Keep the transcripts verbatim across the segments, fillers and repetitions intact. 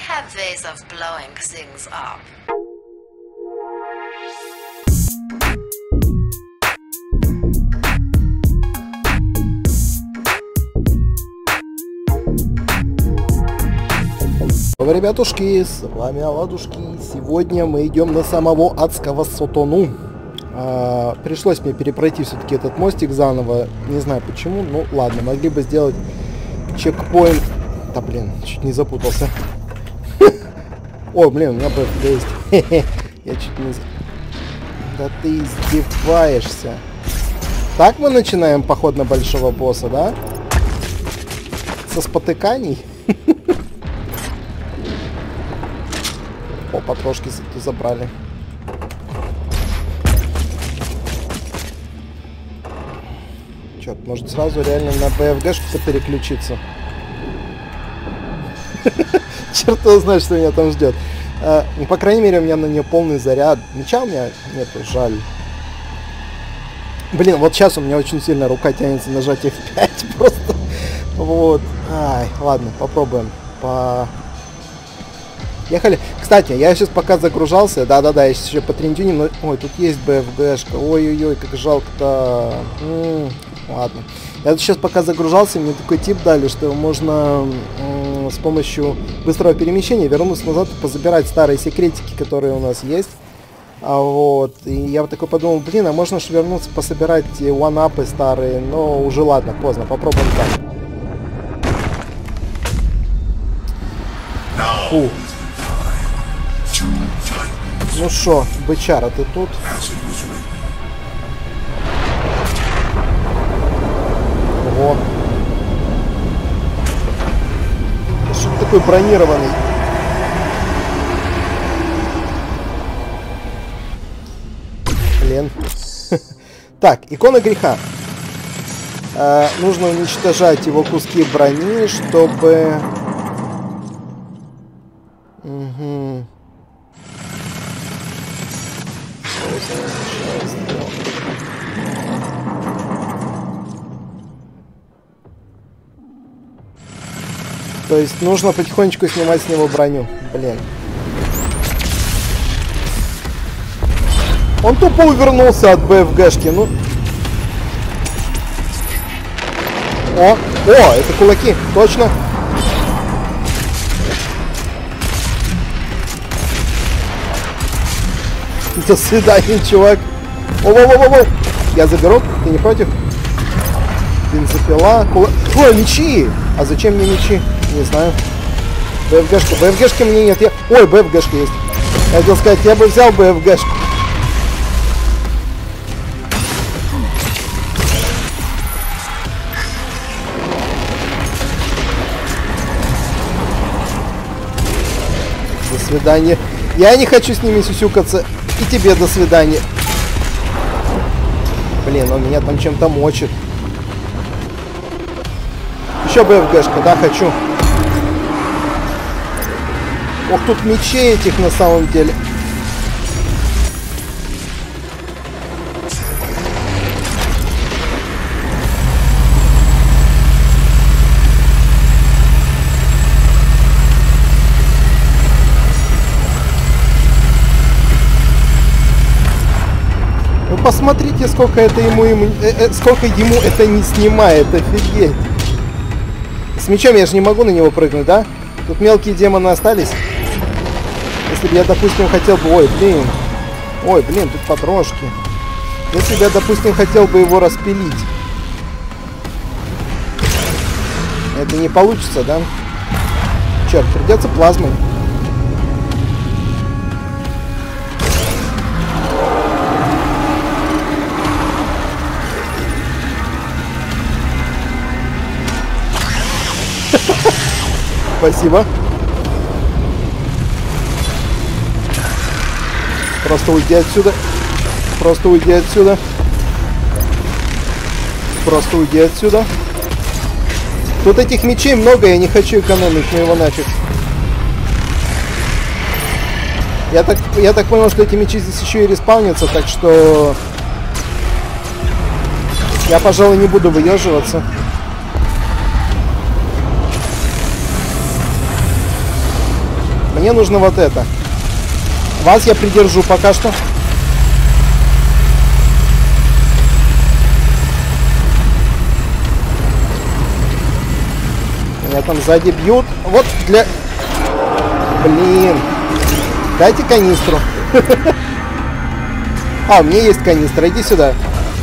have ways of blowing things up. Здорово, ребятушки, с вами Оладушки. Сегодня мы идем на самого адского Сотону. А, пришлось мне перепройти все-таки этот мостик заново. Не знаю почему, ну ладно, могли бы сделать чекпоинт. Да блин, чуть не запутался. О, блин, у меня БФ есть. Я чуть не... Да ты издеваешься. Так мы начинаем поход на большого босса, да? Со спотыканий? О, потрошки забрали. Черт, может сразу реально на БФГшку переключиться? Черт его знает, что меня там ждет. А, ну, по крайней мере, у меня на нее полный заряд. Меча у меня нету, жаль. Блин, вот сейчас у меня очень сильно рука тянется нажать эф пять просто. Вот. Ай, ладно, попробуем. По... Ехали. Кстати, я сейчас пока загружался, да-да-да, я сейчас еще потрендюним, но... Ой, тут есть БФГшка, ой-ой-ой, как жалко-то. Ладно. Я тут сейчас пока загружался, мне такой тип дали, что можно с помощью быстрого перемещения вернуться назад и позабирать старые секретики, которые у нас есть. А вот, и я вот такой подумал, блин, а можно же вернуться, пособирать one-upы старые, но уже ладно, поздно, попробуем так. Фу. Ну шо, бычара, ты тут? Ого. Что ты такой бронированный? Блин. Так, икона греха. А, нужно уничтожать его куски брони, чтобы... Угу. То есть нужно потихонечку снимать с него броню. Блин. Он тупо увернулся от БФГшки. Ну. О, о, это кулаки, точно. До свидания, чувак. О-о-о-о-о. Я заберу, ты не против? Бензопила, кулак. Ой, мечи! А зачем мне мечи? Не знаю. БФГшка. БФГшки мне нет. Я... Ой, БФГшка есть. Я хотел сказать, я бы взял БФГшку. До свидания. Я не хочу с ними сюсюкаться. И тебе до свидания. Блин, он меня там чем-то мочит. Еще БФГшка, да, хочу. Ох, тут мечей этих на самом деле. Вы посмотрите, сколько это ему, ему э, э, сколько ему это не снимает, офигеть. С мечом я же не могу на него прыгнуть, да? Тут мелкие демоны остались. Если бы я, допустим, хотел бы... Ой, блин. Ой, блин, тут потрошки. Если бы я, допустим, хотел бы его распилить. Это не получится, да? Черт, придется плазмой. Спасибо. Просто уйди отсюда. Просто уйди отсюда. Просто уйди отсюда. Тут этих мечей много, я не хочу экономить, ну его нафиг. Я так, я так понял, что эти мечи здесь еще и респаунятся, так что... Я, пожалуй, не буду выеживаться. Мне нужно вот это. Вас я придержу пока что. Меня там сзади бьют. Вот для... Блин. Дайте канистру. А, у меня есть канистра. Иди сюда.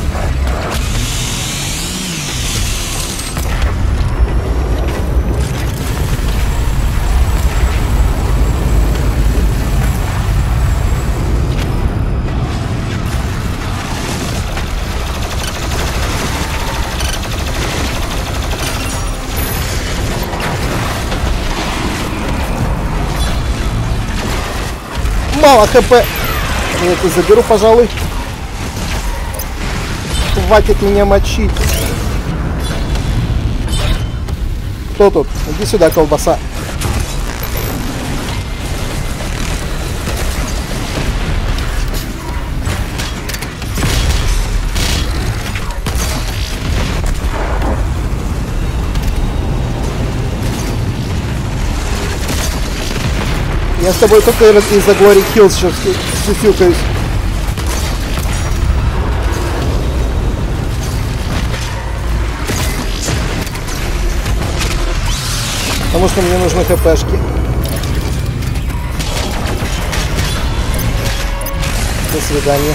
Мало хп. Я это заберу, пожалуй. Хватит меня мочить. Кто тут? Иди сюда, колбаса. Я с тобой только из-за Glory Kills сейчас сюсюкаюсь. Потому что мне нужны хпшки. До свидания.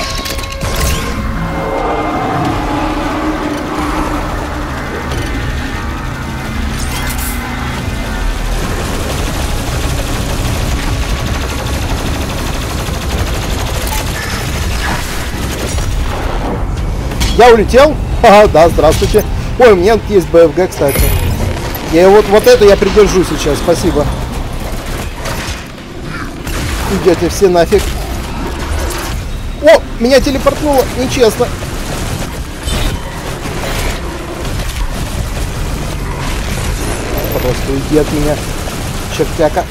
Я улетел? Ага, да, здравствуйте. Ой, у меня тут есть бэ эф гэ, кстати. Я вот, вот эту я придержу сейчас, спасибо. Идете все нафиг. О, меня телепортнуло, нечестно. Просто уйди от меня, чертяка.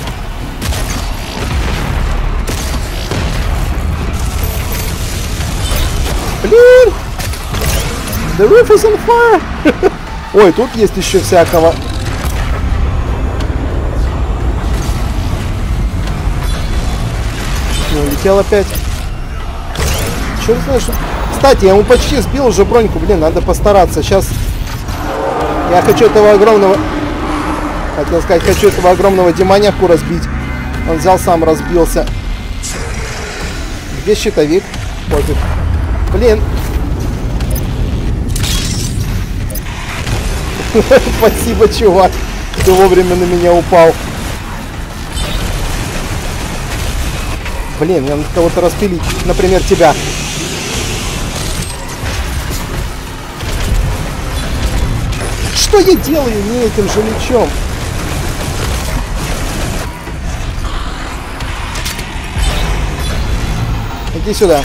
Блин! The roof is on fire! Ой, тут есть еще всякого. Не улетел опять. Черт знает, что... Кстати, я ему почти сбил уже броньку. Блин, надо постараться. Сейчас я хочу этого огромного... Хотел сказать, хочу этого огромного демоняку разбить. Он взял, сам разбился. Где щитовик? Пофиг. Блин. Спасибо, чувак. Ты вовремя на меня упал. Блин, мне надо кого-то распилить. Например, тебя. Что я делаю не этим же мечом? Иди сюда.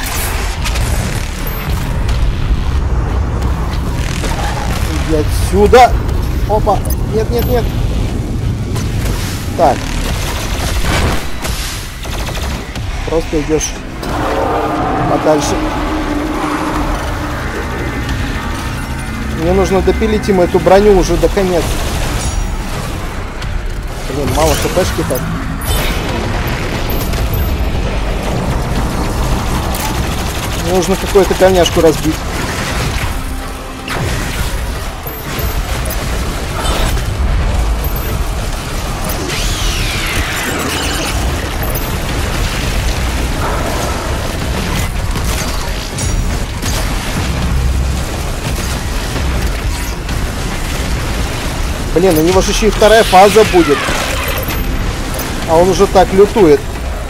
Иди отсюда. Опа. Нет, нет, нет. Так. Просто идешь подальше. Мне нужно допилить ему эту броню уже до конец. Блин, мало хпшки так. Мне нужно какую-то говняшку разбить. Блин, у него же еще и вторая фаза будет. А он уже так лютует.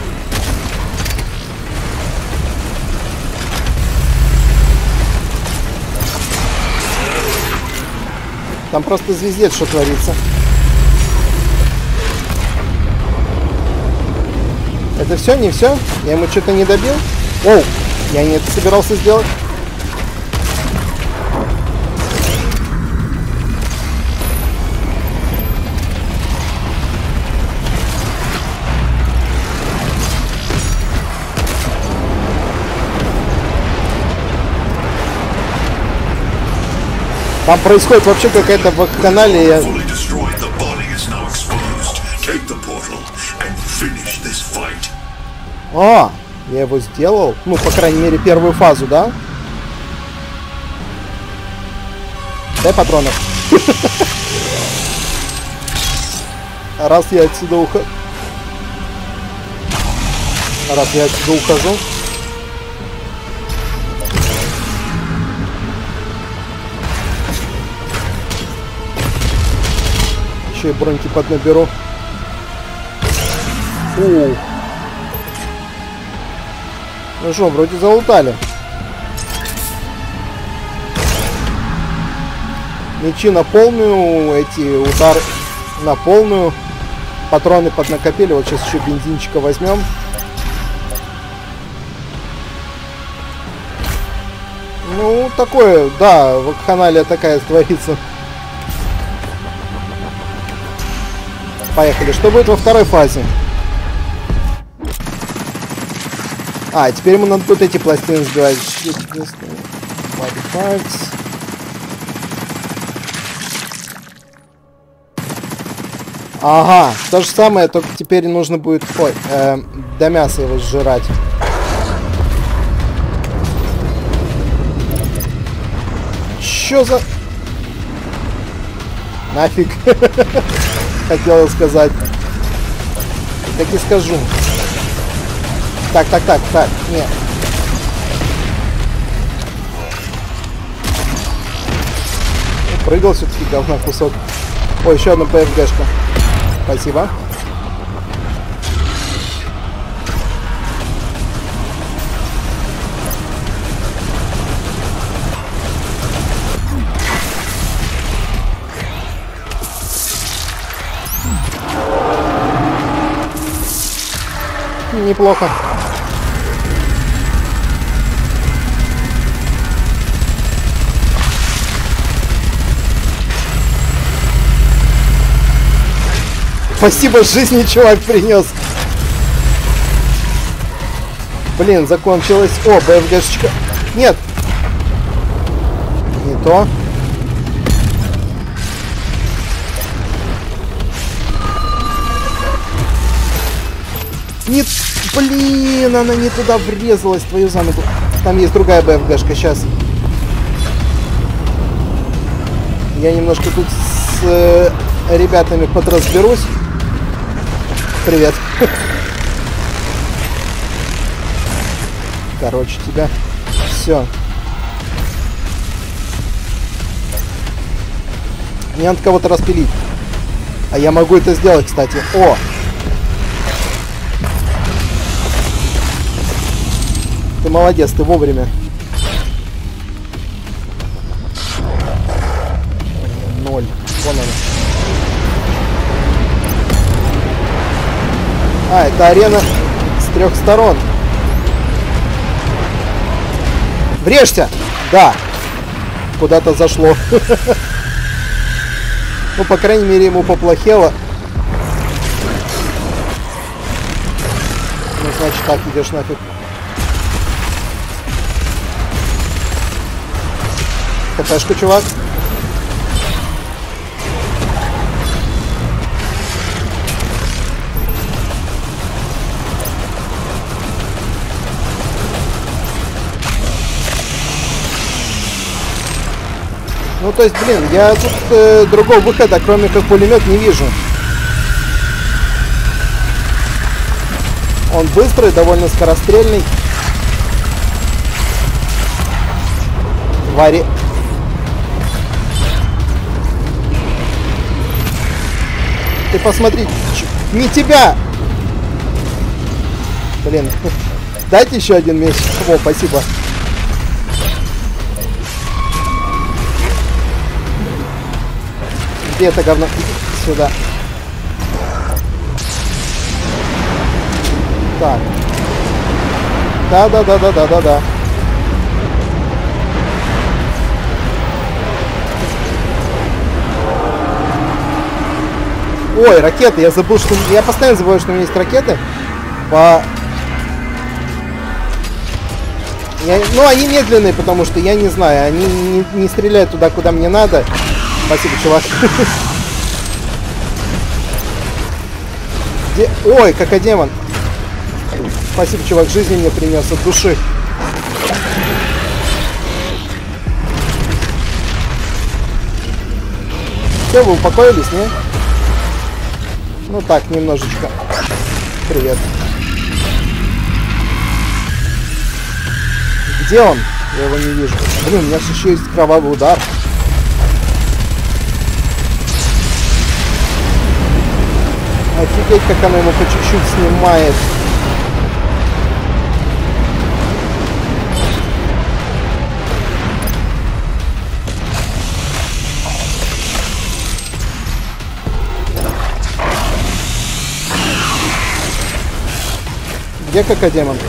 Там просто звездец, что творится. Это все, не все? Я ему что-то не добил? Оу, я не это собирался сделать. Там происходит вообще какая-то вакханалия. А, я его сделал. Ну, по крайней мере, первую фазу, да? Дай патронов. Раз я отсюда ухожу. Раз я отсюда ухожу. Еще и броньки поднаберу. Ух. Ну что, вроде залутали. Мечи на полную, эти удары на полную. Патроны поднакопили. Вот сейчас еще бензинчика возьмем. Ну, такое, да, вакханалия такая творится. Поехали. Что будет во второй фазе? А, теперь ему надо вот эти пластины сбивать. Ага, то же самое, только теперь нужно будет, ой, э, до мяса его сжирать. Чё за... Нафиг. Хотел сказать. Так и скажу. Так, так, так, так, нет. Прыгал все-таки говна кусок. Ой, еще одна ПФГшка. Спасибо. Неплохо. Спасибо, жизни чувак принес. Блин, закончилось. О, БФГшечка. Нет. Не то. Нет. Блин, она не туда врезалась, твою заногу. Там есть другая БФГшка, сейчас. Я немножко тут с э, ребятами подразберусь. Привет. Короче, тебя. Все. Мне надо кого-то распилить. А я могу это сделать, кстати. О! Ты молодец, ты вовремя. Ноль. Вон она. А, это арена с трех сторон. Врежься! Да. Куда-то зашло. Ну, по крайней мере, ему поплохело. Ну, значит, так, идешь нафиг. КПшку, чувак. Ну, то есть, блин, я тут э, другого выхода, кроме как пулемет, не вижу. Он быстрый, довольно скорострельный. Твари. Ты посмотри, не тебя! Блин, дайте еще один меч. О, спасибо. Где это говно? Иди сюда. Так. Да-да-да-да-да-да-да. Ой, ракеты. Я забыл, что... Я постоянно забываю, что у меня есть ракеты. По... Я... Ну, они медленные, потому что я не знаю. Они не, не стреляют туда, куда мне надо. Спасибо, чувак. Где? Ой, какодемон. Спасибо, чувак, жизни мне принес от души. Все, вы упокоились, не? Ну так, немножечко. Привет. Где он? Я его не вижу. Блин, у меня же еще есть кровавый удар. Офигеть, как она ему по чуть-чуть снимает. Где какодемон?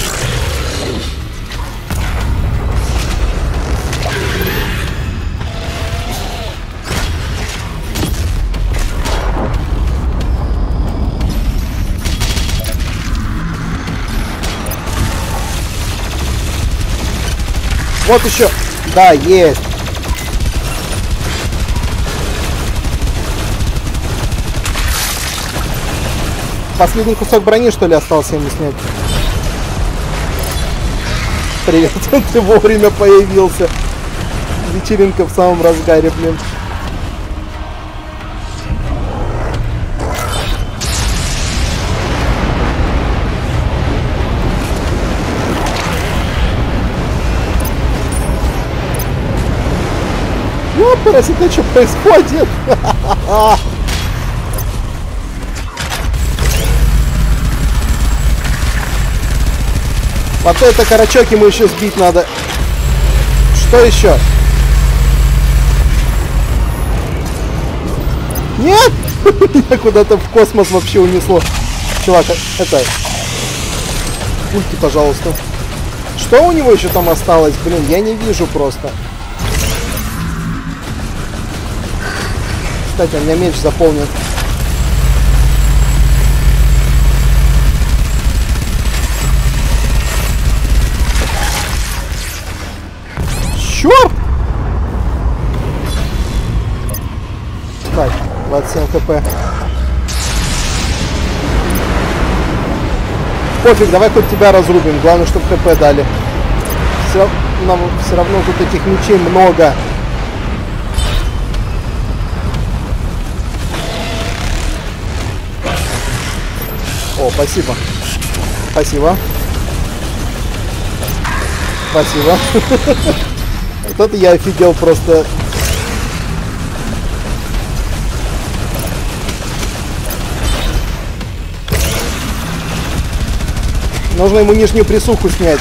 Вот еще. Да, есть. Последний кусок брони, что ли, остался ему снять? Привет, ты вовремя появился. Вечеринка в самом разгаре, блин. Ёпарас, это что происходит? Вот это карачок ему еще сбить надо. Что еще? Нет! Меня куда-то в космос вообще унесло. Чувак, это... Ульти, пожалуйста. Что у него еще там осталось? Блин, я не вижу просто. Кстати, у меня меч заполнен. Черт! Так, двадцать семь хп. Пофиг, давай хоть тебя разрубим. Главное, чтобы хп дали. Все, нам все равно тут этих мечей много. О, спасибо. Спасибо. Спасибо. Вот это я офигел просто. Нужно ему нижнюю присуху снять.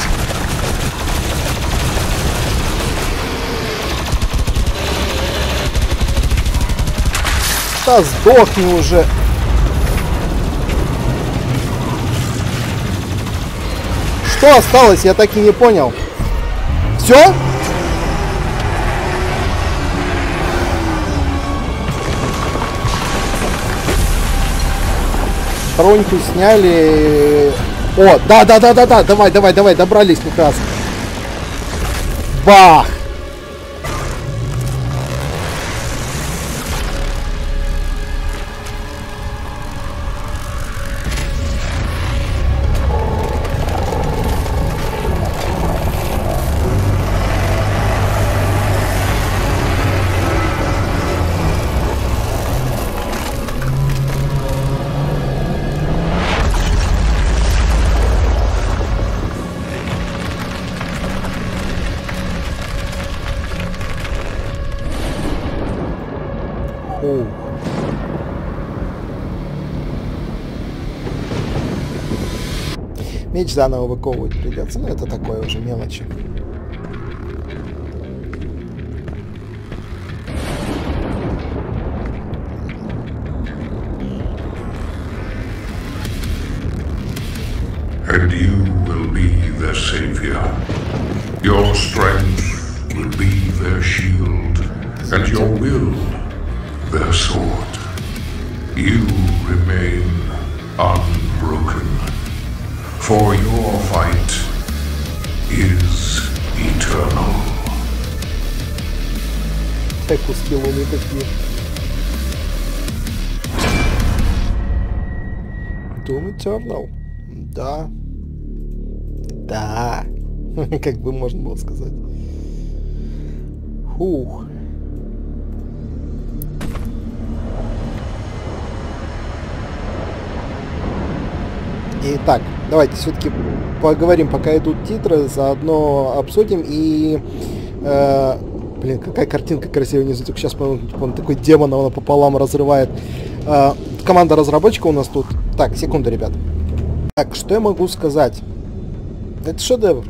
Да сдохни уже. Что осталось? Я так и не понял. Все? Броньку сняли. О, да, да, да, да, да. Давай, давай, давай, добрались как раз. Бах! Меч заново выковывать придется. Ну, это такое уже мелочи. And you will be their savior. Your strength will be their shield, and your will their sword. You remain unbroken. For your fight is eternal. Так, куски луны такие. Doom Eternal. Да. Да. Как бы можно было сказать. Фух. Итак, давайте все-таки поговорим, пока идут титры, заодно обсудим и... Э, блин, какая картинка красивая внизу, только сейчас, по-моему, он такой демон, она пополам разрывает. Э, команда разработчика у нас тут. Так, секунду, ребят. Так, что я могу сказать? Это шедевр.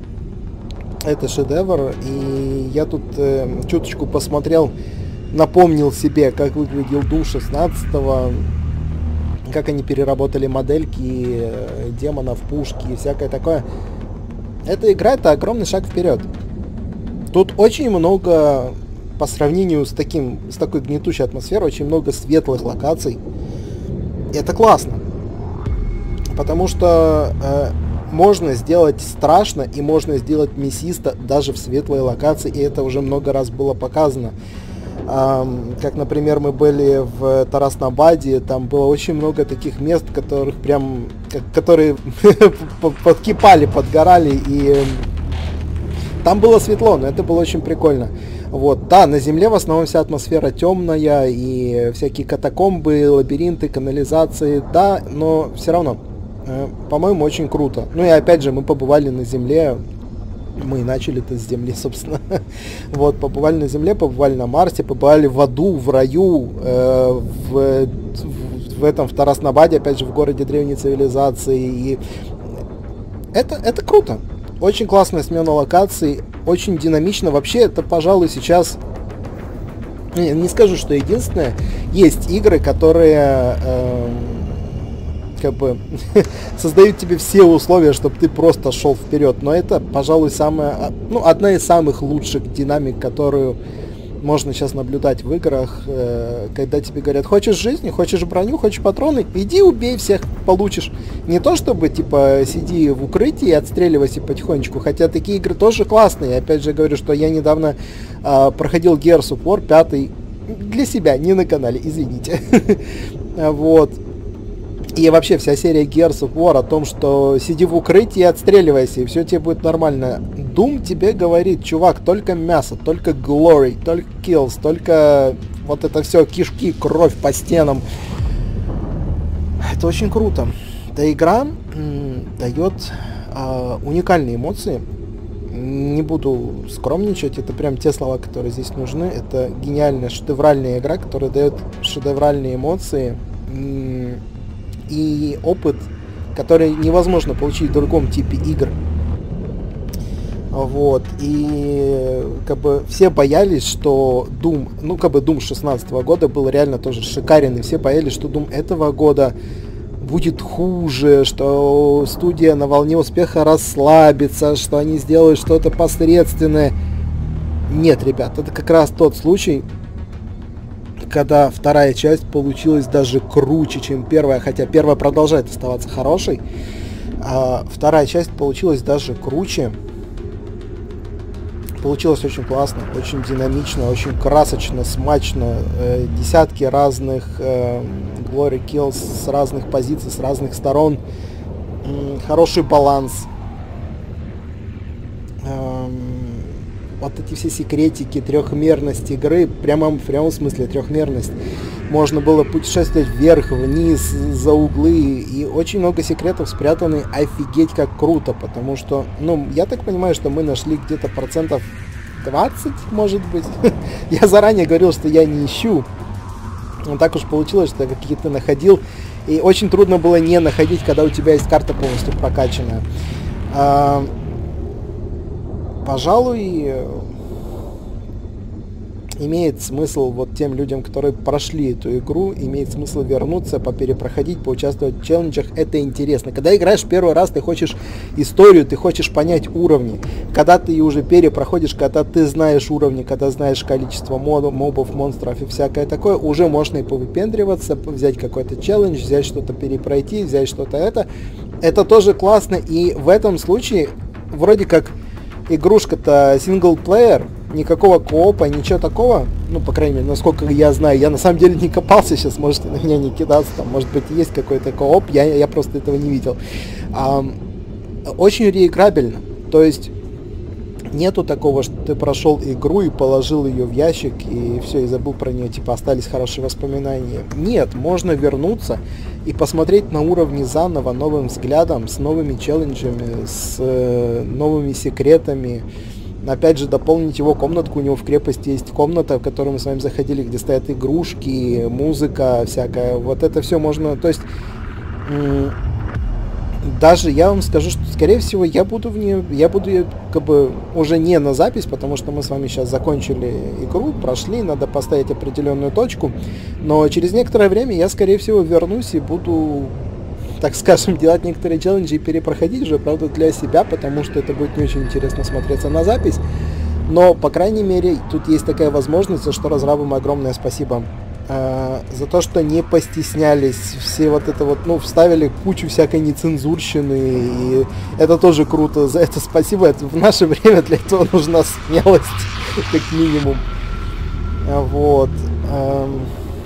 Это шедевр, и я тут э, чуточку посмотрел, напомнил себе, как выглядел Doom шестнадцатого, как они переработали модельки э, демонов, пушки и всякое такое. Эта игра — это огромный шаг вперед. Тут очень много, по сравнению с таким, с такой гнетущей атмосферой, очень много светлых локаций. И это классно. Потому что э, можно сделать страшно и можно сделать мясисто даже в светлой локации, и это уже много раз было показано. Um, как, например, мы были в Тараснабаде, там было очень много таких мест, которых прям, как, которые подкипали, подгорали, и там было светло, но это было очень прикольно. Вот, да, на земле в основном вся атмосфера темная, и всякие катакомбы, лабиринты, канализации, да, но все равно, э, по-моему, очень круто. Ну и опять же, мы побывали на земле. Мы начали-то с Земли, собственно. Вот, побывали на Земле, побывали на Марсе, побывали в аду, в раю, э, в, в, в этом, в Тараснабаде, опять же, в городе древней цивилизации. И это, это круто. Очень классная смена локаций, очень динамично. Вообще, это, пожалуй, сейчас... Не, не скажу, что единственное. Есть игры, которые... Э, как бы создают тебе все условия, чтобы ты просто шел вперед. Но это, пожалуй, самая, ну, одна из самых лучших динамик, которую можно сейчас наблюдать в играх, э, когда тебе говорят: хочешь жизни, хочешь броню, хочешь патроны, иди убей всех, получишь. Не то чтобы, типа, сиди в укрытии и отстреливайся потихонечку, хотя такие игры тоже классные. Опять же говорю, что я недавно э, проходил Gears of War пять для себя, не на канале, извините. Вот. И вообще вся серия Gears of War о том, что сиди в укрытии и отстреливайся, и все тебе будет нормально. Doom тебе говорит: чувак, только мясо, только glory, только kills, только вот это все, кишки, кровь по стенам. Это очень круто. Эта игра м, дает э, уникальные эмоции. Не буду скромничать, это прям те слова, которые здесь нужны. Это гениальная, шедевральная игра, которая дает шедевральные эмоции. М- и опыт, который невозможно получить в другом типе игр. Вот. И как бы все боялись, что Doom, ну как бы Doom шестнадцатого года был реально тоже шикарен, и все боялись, что Doom этого года будет хуже, что студия на волне успеха расслабится, что они сделают что-то посредственное. Нет, ребят, это как раз тот случай, когда вторая часть получилась даже круче, чем первая, хотя первая продолжает оставаться хорошей, а вторая часть получилась даже круче. Получилось очень классно, очень динамично, очень красочно, смачно. Э, десятки разных э, glory kills с разных позиций, с разных сторон. М, хороший баланс. Эм, вот эти все секретики, трехмерность игры, прямо в прямом смысле трехмерность. Можно было путешествовать вверх, вниз, за углы, и очень много секретов спрятаны, офигеть как круто, потому что, ну, я так понимаю, что мы нашли где-то процентов двадцать, может быть. Я заранее говорил, что я не ищу, но так уж получилось, что я какие-то находил, и очень трудно было не находить, когда у тебя есть карта полностью прокачанная. А, пожалуй, имеет смысл вот тем людям, которые прошли эту игру, имеет смысл вернуться, поперепроходить, поучаствовать в челленджах. Это интересно. Когда играешь первый раз, ты хочешь историю, ты хочешь понять уровни. Когда ты уже перепроходишь, когда ты знаешь уровни, когда знаешь количество мод, мобов, монстров и всякое такое, уже можно и повыпендриваться, взять какой-то челлендж, взять что-то перепройти, взять что-то это. Это тоже классно, и в этом случае вроде как игрушка-то синглплеер, никакого коопа, ничего такого. Ну, по крайней мере, насколько я знаю. Я на самом деле не копался, сейчас можете на меня не кидаться. Там, может быть, есть какой-то кооп, я, я просто этого не видел. А, очень реиграбельно. То есть нету такого, что ты прошел игру и положил ее в ящик, и все, и забыл про нее, типа остались хорошие воспоминания. Нет, можно вернуться и посмотреть на уровне заново, новым взглядом, с новыми челленджами, с э, новыми секретами. Опять же, дополнить его комнатку. У него в крепости есть комната, в которую мы с вами заходили, где стоят игрушки, музыка всякая. Вот это все можно... То есть, м- даже я вам скажу, что, скорее всего, я буду в нее... Я буду как бы уже не на запись, потому что мы с вами сейчас закончили игру, прошли, надо поставить определенную точку. Но через некоторое время я, скорее всего, вернусь и буду... так скажем, делать некоторые челленджи и перепроходить уже, правда, для себя, потому что это будет не очень интересно смотреться на запись. Но, по крайней мере, тут есть такая возможность, за что разрабам огромное спасибо. Э, за то, что не постеснялись, все вот это вот, ну, вставили кучу всякой нецензурщины, и это тоже круто, за это спасибо. Это в наше время для этого нужна смелость, как минимум. Вот. Эм...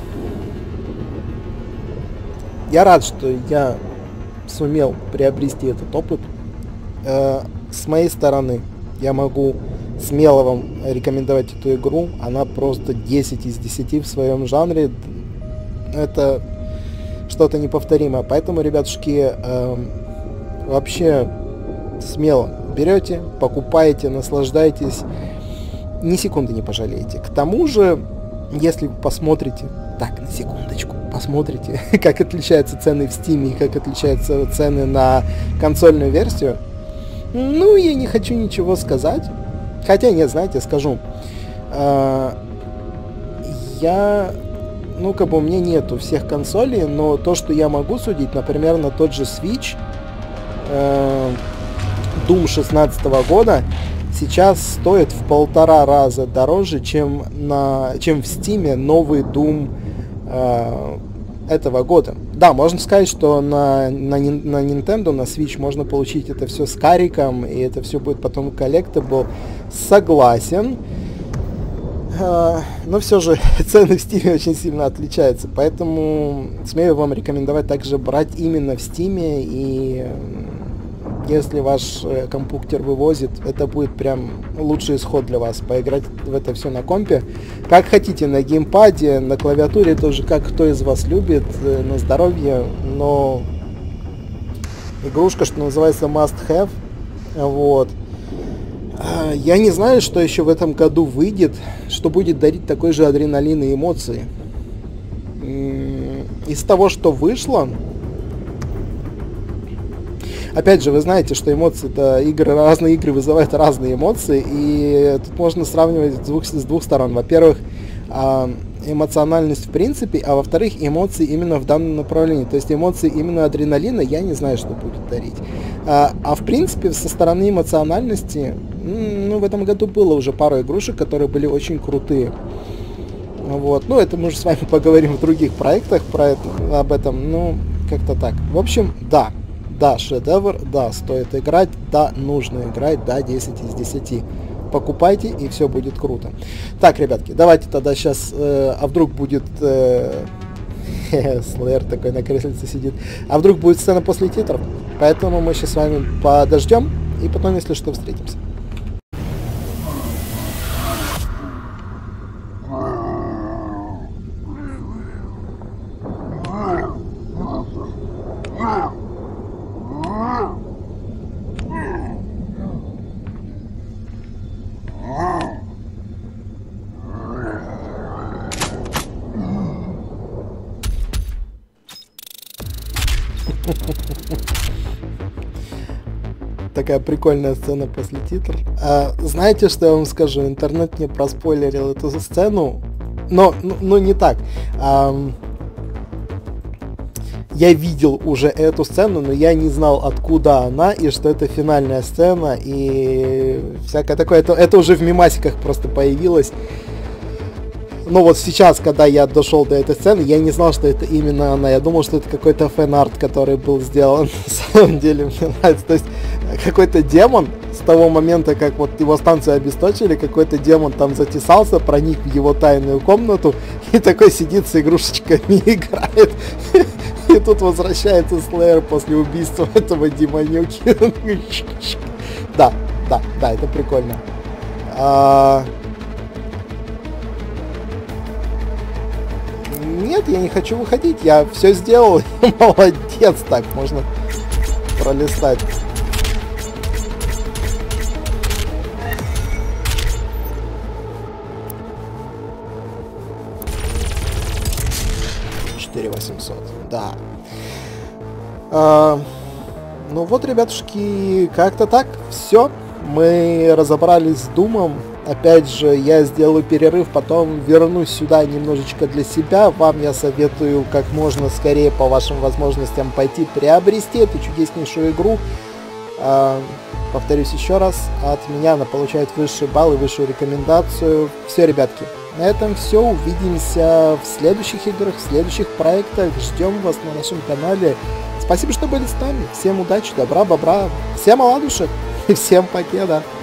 Я рад, что я сумел приобрести этот опыт. Э, с моей стороны я могу смело вам рекомендовать эту игру. Она просто десять из десяти в своем жанре. Это что-то неповторимое. Поэтому, ребятушки, э, вообще смело берете, покупаете, наслаждайтесь. Ни секунды не пожалеете. К тому же, если вы посмотрите... Так, на секундочку. Посмотрите, как отличаются цены в Steam и как отличаются цены на консольную версию. Ну, я не хочу ничего сказать. Хотя, нет, знаете, скажу. Э, я... Ну, как бы у меня нету всех консолей, но то, что я могу судить, например, на тот же Switch, э, Doom шестнадцатого года, сейчас стоит в полтора раза дороже, чем, на, чем в Steam новый Doom э, этого года. Да, можно сказать, что на, на, на Nintendo, на Switch можно получить это все с кариком, и это все будет потом collectible. Согласен. Uh, но все же цены в Steam очень сильно отличаются, поэтому смею вам рекомендовать также брать именно в Steam, и если ваш э, компьютер вывозит, это будет прям лучший исход для вас, поиграть в это все на компе. Как хотите, на геймпаде, на клавиатуре, тоже как кто из вас любит, э, на здоровье, но игрушка, что называется, must have, вот. Я не знаю, что еще в этом году выйдет, что будет дарить такой же адреналин и эмоции. Из того, что вышло... Опять же, вы знаете, что эмоции, это игры, разные игры вызывают разные эмоции, и тут можно сравнивать с двух, с двух сторон. Во-первых, эмоциональность в принципе, а во-вторых, эмоции именно в данном направлении. То есть эмоции именно адреналина я не знаю, что будет дарить. А, а в принципе, со стороны эмоциональности, ну, в этом году было уже пару игрушек, которые были очень крутые. Вот. Ну, это мы уже с вами поговорим в других проектах про это, об этом. Ну, как-то так. В общем, да. Да, шедевр, да, стоит играть, да, нужно играть, да, десять из десяти. Покупайте, и все будет круто. Так, ребятки, давайте тогда сейчас, э, а вдруг будет... Э, Слэйр такой на креслице сидит. А вдруг будет сцена после титров? Поэтому мы сейчас с вами подождем, и потом, если что, встретимся. Такая прикольная сцена после титров. А, знаете, что я вам скажу? Интернет мне проспойлерил эту сцену, но, но, но не так. А, я видел уже эту сцену, но я не знал, откуда она, и что это финальная сцена, и всякое такое. Это, это уже в мемасиках просто появилось. Но вот сейчас, когда я дошел до этой сцены, я не знал, что это именно она. Я думал, что это какой-то фэн-арт, который был сделан. На самом деле, мне нравится. То есть, какой-то демон того момента, как вот его станцию обесточили, какой-то демон там затесался, проник в его тайную комнату и такой сидит с игрушечками и играет. И тут возвращается Слеер после убийства этого демонюки. Да, да, да, это прикольно. А... Нет, я не хочу выходить, я все сделал. Молодец, так, можно пролистать. четыре тысячи восемьсот, да. А, ну вот, ребятушки, как-то так. Все, мы разобрались с Думом. Опять же, я сделаю перерыв, потом вернусь сюда немножечко для себя. Вам я советую как можно скорее по вашим возможностям пойти приобрести эту чудеснейшую игру. А, повторюсь еще раз, от меня она получает высший балл и высшую рекомендацию. Все, ребятки, на этом все. Увидимся в следующих играх, в следующих проектах. Ждем вас на нашем канале. Спасибо, что были с нами. Всем удачи, добра, бобра. Всем оладушек и всем покеда.